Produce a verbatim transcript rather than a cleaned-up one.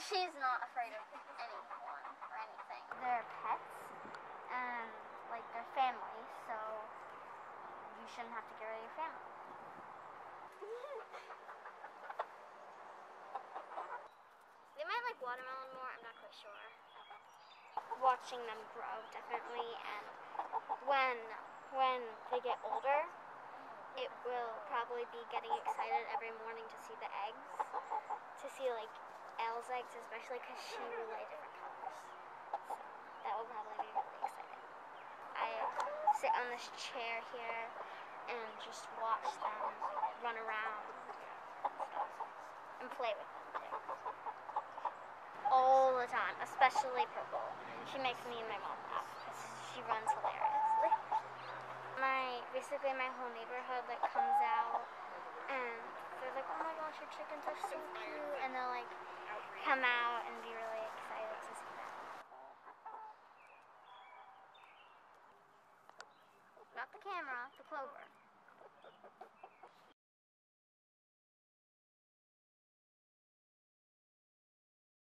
She's not afraid of anyone or anything. They're pets, and like they're family, so you shouldn't have to get rid of your family. They might like watermelon more, I'm not quite sure. Watching them grow, definitely, and when when they get older, it will probably be getting excited every morning to see the eggs, to see like Elle's eggs, especially because she will lay different colors. So that will probably be really exciting. I sit on this chair here and just watch them run around and play with them too. All the time, especially Purple. She makes me and my mom laugh because she runs hilariously. My, basically my whole neighborhood like comes out and they're like, oh my gosh, your chickens are so cute, and they'll like come out and be really excited to see them. Not the camera, the clover.